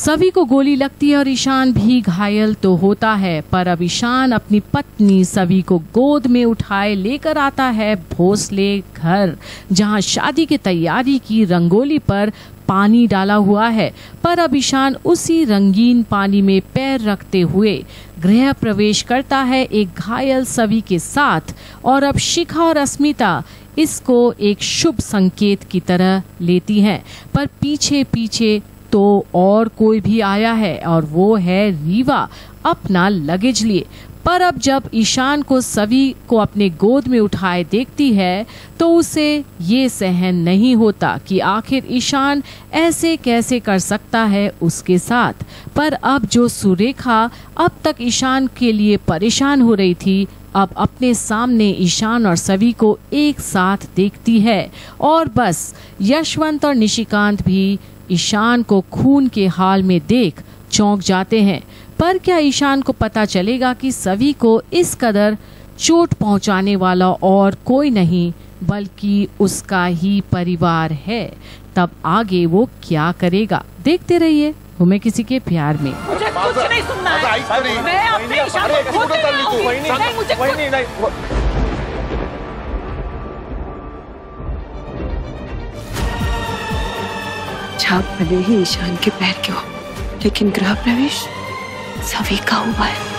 सभी को गोली लगती है और ईशान भी घायल तो होता है, पर अब ईशान अपनी पत्नी सभी को गोद में उठाए लेकर आता है भोसले घर, जहां शादी की तैयारी की रंगोली पर पानी डाला हुआ है। पर अब ईशान उसी रंगीन पानी में पैर रखते हुए गृह प्रवेश करता है एक घायल सभी के साथ, और अब शिखा और अस्मिता इसको एक शुभ संकेत की तरह लेती हैं। पर पीछे पीछे तो और कोई भी आया है, और वो है रीवा अपना लगेज लिए। पर अब जब ईशान को सभी को अपने गोद में उठाए देखती है तो उसे ये सहन नहीं होता कि आखिर ईशान ऐसे कैसे कर सकता है उसके साथ। पर अब जो सुरेखा अब तक ईशान के लिए परेशान हो रही थी, अब अपने सामने ईशान और सभी को एक साथ देखती है, और बस यशवंत और निशिकांत भी ईशान को खून के हाल में देख चौंक जाते हैं। पर क्या ईशान को पता चलेगा कि सभी को इस कदर चोट पहुंचाने वाला और कोई नहीं बल्कि उसका ही परिवार है? तब आगे वो क्या करेगा, देखते रहिए हमें किसी के प्यार में। मुझे कुछ नहीं सुनना है। मैं अपने ईशान को खोद नहीं हूं। मुझे छाप भले ही ईशान के पैर के हो, लेकिन गृह प्रवेश सभी का हुआ है।